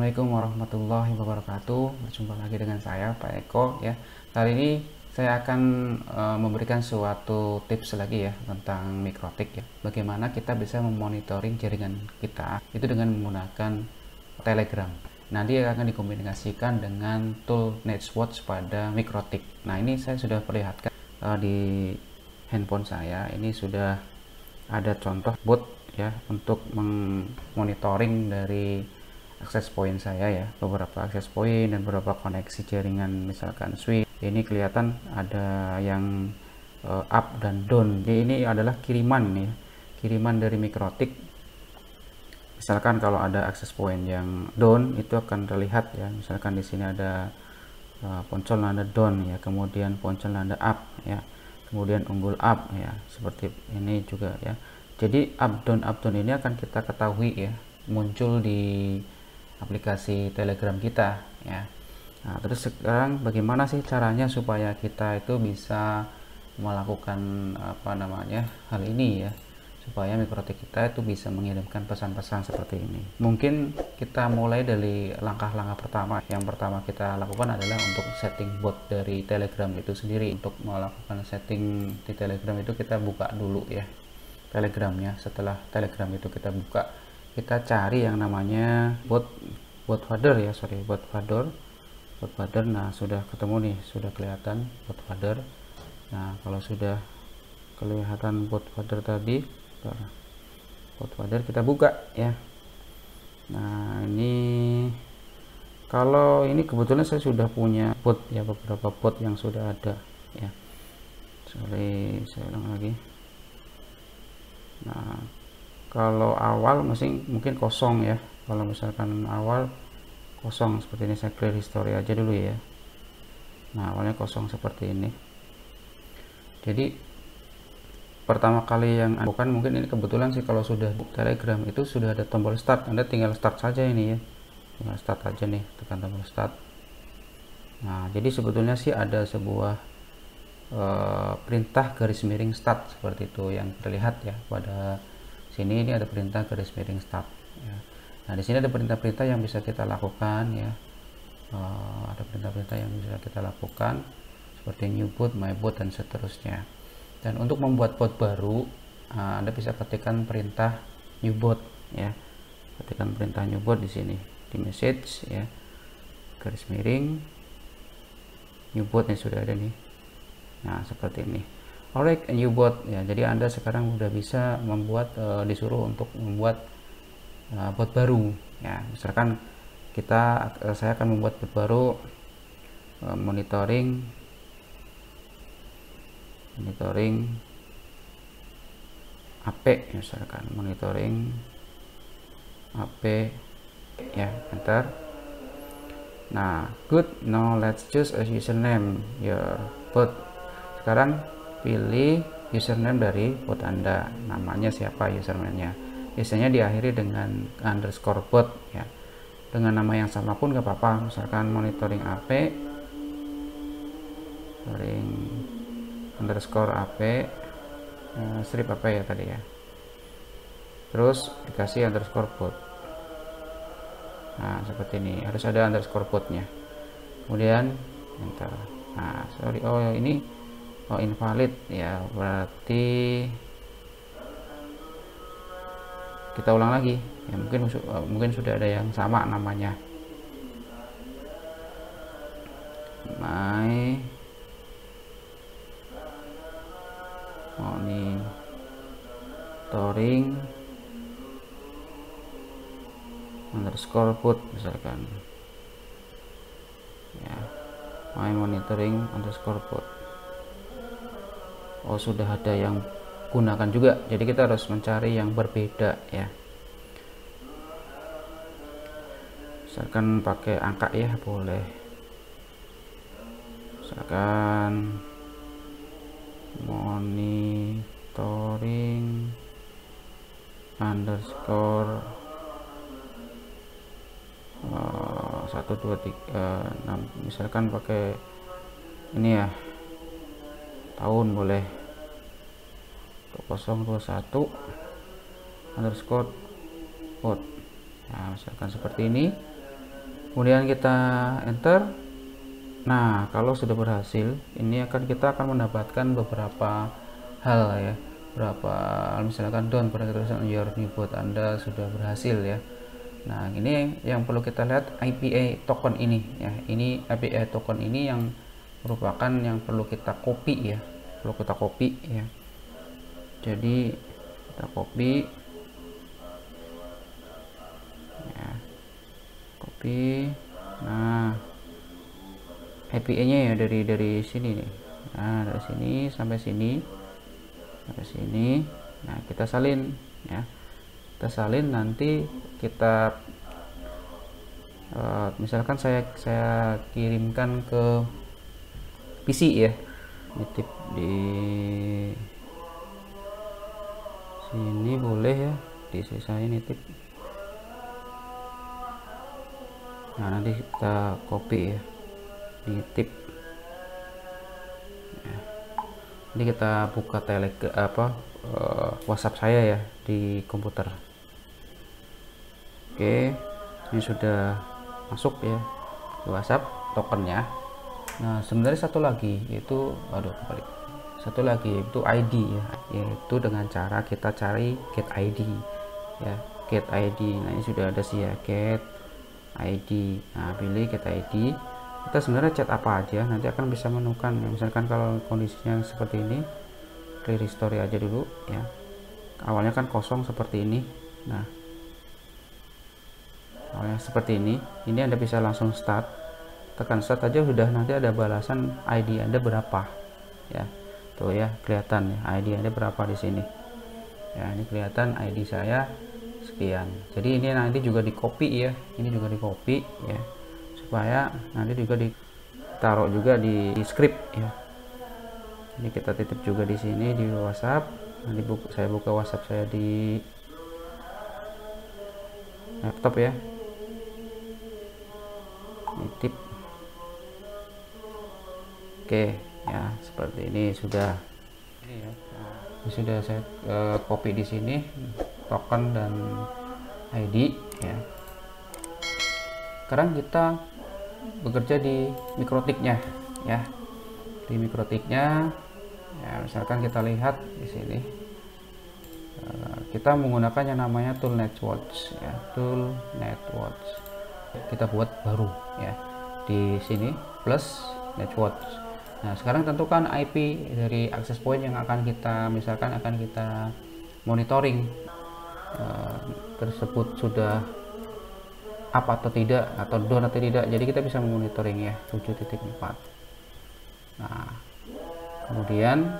Assalamualaikum warahmatullahi wabarakatuh. Berjumpa lagi dengan saya Pak Eko ya. Kali ini saya akan memberikan suatu tips lagi ya tentang mikrotik ya. Bagaimana kita bisa memonitoring jaringan kita itu dengan menggunakan Telegram. Nanti akan dikombinasikan dengan tool Nextwatch pada mikrotik. Nah, ini saya sudah perlihatkan di handphone saya. Ini sudah ada contoh bot ya untuk memonitoring dari akses point saya ya, beberapa akses point dan beberapa koneksi jaringan, misalkan switch. Ini kelihatan ada yang up dan down. Jadi ini adalah kiriman ya, kiriman dari mikrotik. Misalkan kalau ada akses point yang down itu akan terlihat ya, misalkan di sini ada poncol nada down ya, kemudian poncol nada up ya, kemudian unggul up ya, seperti ini juga ya. Jadi up down ini akan kita ketahui ya, muncul di aplikasi Telegram kita ya. Nah, terus sekarang bagaimana sih caranya supaya kita itu bisa melakukan hal ini ya, supaya mikrotik kita itu bisa mengirimkan pesan-pesan seperti ini. Mungkin kita mulai dari langkah-langkah pertama. Yang pertama kita lakukan adalah untuk setting bot dari Telegram itu sendiri. Untuk melakukan setting di Telegram itu kita buka dulu ya Telegramnya. Setelah Telegram itu kita buka, kita cari yang namanya bot father ya, bot father. Nah, sudah ketemu nih, sudah kelihatan bot father. Nah, kalau sudah kelihatan bot father tadi, bot father kita buka ya. Nah, ini kalau ini kebetulan saya sudah punya bot ya, beberapa bot yang sudah ada ya. Saya ulang lagi. Nah, kalau awal mungkin kosong ya. Kalau misalkan awal kosong seperti ini, saya clear history aja dulu ya. Nah, awalnya kosong seperti ini. Jadi pertama kali yang bukan, mungkin ini kebetulan sih, kalau sudah Telegram itu sudah ada tombol start, Anda tinggal start saja ini ya, tinggal start aja nih, tekan tombol start. Nah, jadi sebetulnya sih ada sebuah perintah garis miring start seperti itu yang terlihat ya pada sini. Ini ada perintah garis miring start ya. Nah, di sini ada perintah-perintah yang bisa kita lakukan ya. Ada perintah-perintah yang bisa kita lakukan seperti new boot, my boot, dan seterusnya. Dan untuk membuat bot baru, Anda bisa ketikkan perintah new boot ya. Ketikkan perintah new boot di sini di message ya, garis miring new boot yang sudah ada nih. Nah, seperti ini. Alright, new bot ya. Jadi Anda sekarang udah bisa membuat disuruh untuk membuat bot baru ya. Misalkan saya akan membuat bot baru, monitoring AP, misalkan monitoring AP ya, enter. Nah, good. Now let's choose a username your bot. Sekarang pilih username dari bot Anda, namanya siapa username-nya. Biasanya diakhiri dengan underscore bot ya. Dengan nama yang sama pun gak apa-apa, misalkan monitoring AP underscore AP strip AP ya tadi ya, terus dikasih underscore bot. Nah, seperti ini, harus ada underscore botnya, kemudian enter. Nah, ini invalid ya, berarti kita ulang lagi ya. Mungkin sudah ada yang sama namanya, my monitoring underscore bot misalkan ya, my monitoring underscore bot. Oh, sudah ada yang gunakan juga, jadi kita harus mencari yang berbeda ya. Misalkan pakai angka ya, boleh. Misalkan monitoring underscore 1 2 3 6, misalkan pakai ini ya, tahun boleh 2021 underscore bot. Nah, misalkan seperti ini. kemudian kita enter. Nah, kalau sudah berhasil, ini kita akan mendapatkan beberapa hal ya, berapa misalkan down progress on your new bot Anda sudah berhasil ya. Nah, ini yang perlu kita lihat IPA token ini ya. Ini IPA token ini yang merupakan yang perlu kita copy ya, perlu kita copy ya. Jadi kita copy ya, copy. Nah, IPA-nya ya dari sini nih. Nah, dari sini sampai sini. Sampai sini. Nah, kita salin ya. Kita salin, nanti kita misalkan saya kirimkan ke PC ya. Nitip di sini boleh ya. Di sini saya nitip. Nah, nanti kita copy ya. Nitip ya. Ini kita buka WhatsApp saya ya di komputer. Oke, ini sudah masuk ya di WhatsApp tokennya. Nah, sebenarnya satu lagi yaitu satu lagi yaitu ID ya, yaitu dengan cara kita cari get ID ya, get ID. Nah, ini sudah ada sih ya, get ID. Nah, pilih get ID. Kita sebenarnya chat apa aja nanti akan bisa menemukan ya. Misalkan kalau kondisinya seperti ini, clear history aja dulu ya. Awalnya kan kosong seperti ini. Nah, awalnya seperti ini Anda bisa langsung start, tekan start aja sudah nanti ada balasan ID Anda berapa ya. Tuh ya, kelihatan ya ID Anda berapa di sini ya. Ini kelihatan ID saya sekian. Jadi ini nanti juga di copy ya, ini juga di copy ya, supaya nanti juga ditaruh juga di script ya. Ini kita titip juga di sini di WhatsApp. Nanti saya buka WhatsApp saya di laptop ya, titip. Oke ya, seperti ini sudah. Ini sudah saya copy di sini token dan ID ya. Sekarang kita bekerja di MikroTik-nya ya. Di MikroTik-nya ya, misalkan kita lihat di sini kita menggunakan yang namanya tool netwatch ya, tool netwatch. Kita buat baru ya di sini plus netwatch. Nah, sekarang tentukan IP dari access point yang akan kita monitoring tersebut sudah up atau tidak, atau down atau tidak. Jadi kita bisa memonitoring ya 7.4. Nah, kemudian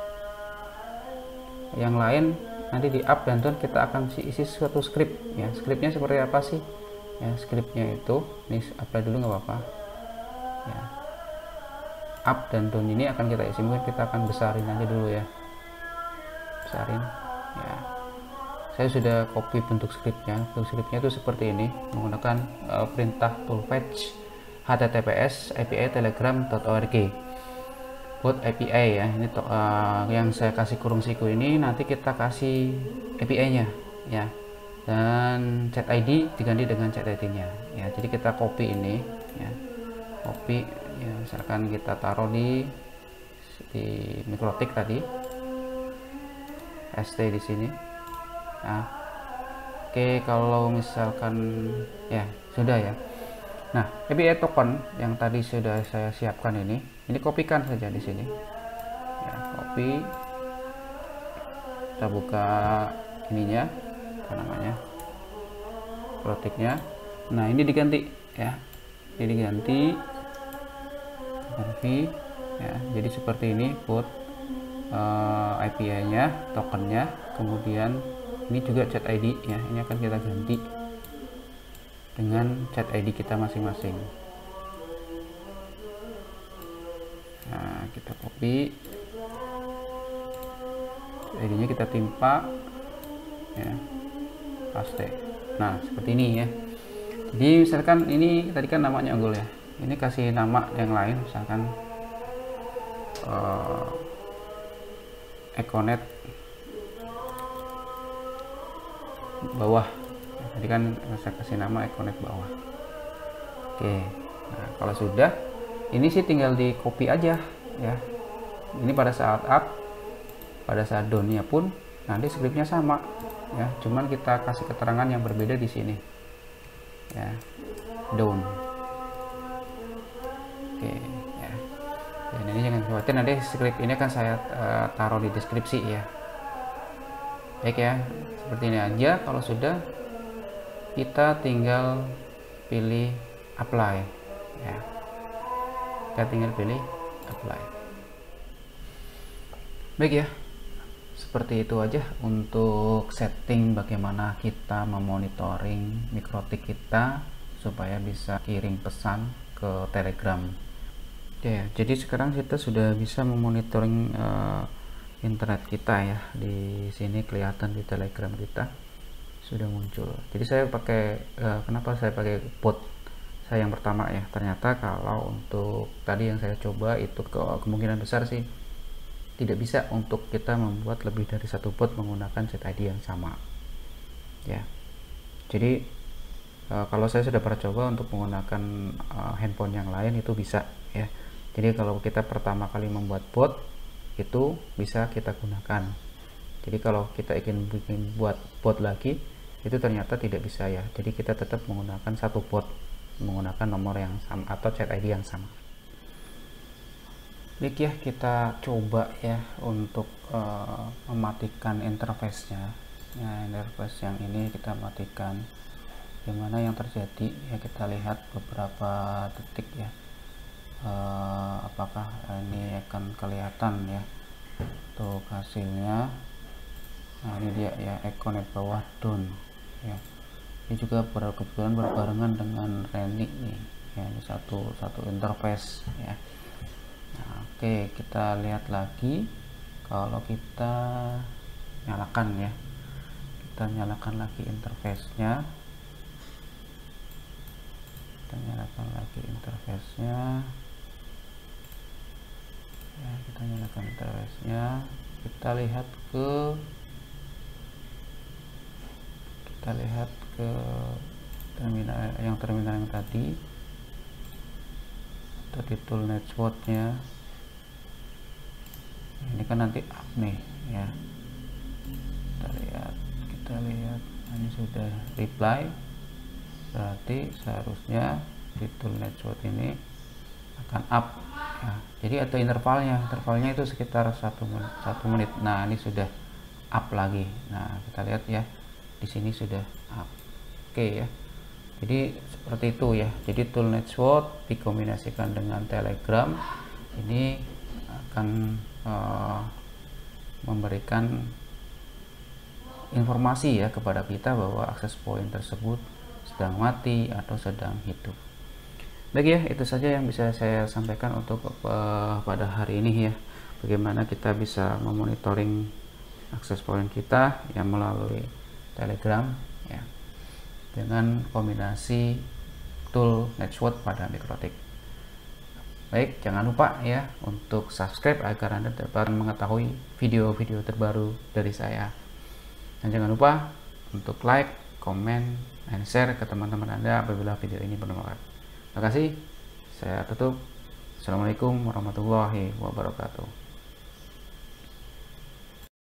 yang lain nanti di up dan down kita akan isi suatu script ya. Scriptnya seperti apa sih ya? Scriptnya itu ini apply dulu nggak apa-apa ya. Up dan down ini akan kita isi, mungkin kita akan besarin aja dulu ya, besarin ya. Saya sudah copy bentuk scriptnya. Bentuk scriptnya itu seperti ini, menggunakan perintah tool fetch https api telegram.org buat API ya. Ini yang saya kasih kurung siku ini, nanti kita kasih API nya ya, dan chat ID diganti dengan chat ID nya ya. Jadi kita copy ini ya, copy ya, misalkan kita taruh di MikroTik tadi, ST di sini. Nah, oke, kalau misalkan ya sudah ya. Nah, API token yang tadi sudah saya siapkan ini kopikan saja di sini ya, copy. Kita buka ininya, apa namanya, MikroTik-nya. Nah, ini diganti ya, ini diganti ya, jadi seperti ini buat API nya, tokennya. Kemudian ini juga chat ID ya, ini akan kita ganti dengan chat ID kita masing-masing. Nah, kita copy, ID nya kita timpa ya, paste. Nah, seperti ini ya. Jadi misalkan ini tadi kan namanya Unggul ya, ini kasih nama yang lain, misalkan Econet bawah. Tadi kan saya kasih nama Econet bawah. Oke, nah kalau sudah, ini sih tinggal di copy aja ya. Ini pada saat up, pada saat down-nya pun nanti scriptnya sama ya, cuman kita kasih keterangan yang berbeda di sini ya, down. Oke ya, dan ini jangan khawatir, nanti script ini akan saya taruh di deskripsi ya. Baik ya, seperti ini aja. Kalau sudah, kita tinggal pilih apply ya, kita tinggal pilih apply. Baik ya, seperti itu aja untuk setting bagaimana kita memonitoring mikrotik kita supaya bisa kirim pesan ke Telegram. Ya, jadi sekarang kita sudah bisa memonitoring internet kita ya. Di sini kelihatan di Telegram kita sudah muncul. Jadi saya pakai kenapa saya pakai bot saya yang pertama ya. Ternyata kalau untuk tadi yang saya coba itu kemungkinan besar sih tidak bisa untuk kita membuat lebih dari satu bot menggunakan chat ID yang sama ya. Jadi kalau saya sudah pernah coba untuk menggunakan handphone yang lain itu bisa ya. Jadi kalau kita pertama kali membuat bot itu bisa kita gunakan. Jadi kalau kita ingin buat bot lagi itu ternyata tidak bisa ya. Jadi kita tetap menggunakan satu bot menggunakan nomor yang sama atau chat ID yang sama. Baik ya, kita coba ya untuk mematikan interface-nya. Nah, interface yang ini kita matikan. Gimana yang terjadi ya, kita lihat beberapa detik ya. Apakah ini akan kelihatan ya untuk hasilnya. Nah, ini dia ya, icon di bawah down ya. Ini juga kebetulan berbarengan dengan Reni nih ya, ini satu interface ya. Nah, oke, kita lihat lagi. Kalau kita nyalakan ya, kita nyalakan lagi interface-nya, kita nyalakan lagi interface-nya ya, kita nyalakan interface-nya, kita lihat ke terminal yang tadi tool network-nya. Ini kan nanti up nih ya, kita lihat ini sudah reply, berarti seharusnya tool network ini akan up ya. Jadi ada intervalnya itu sekitar 1 menit. Nah, ini sudah up lagi. Nah, kita lihat ya, di sini sudah up. Oke ya, jadi seperti itu ya. Jadi tool network dikombinasikan dengan Telegram ini akan memberikan informasi ya kepada kita bahwa akses point tersebut sedang mati atau sedang hidup. Baik ya, itu saja yang bisa saya sampaikan untuk pada hari ini ya. Bagaimana kita bisa memonitoring akses point kita yang melalui Telegram ya, dengan kombinasi tool network pada mikrotik. Baik, jangan lupa ya untuk subscribe agar Anda dapat mengetahui video-video terbaru dari saya. Dan jangan lupa untuk like, comment, dan share ke teman-teman Anda apabila video ini bermanfaat. Terima kasih. Saya tutup. Assalamualaikum warahmatullahi wabarakatuh.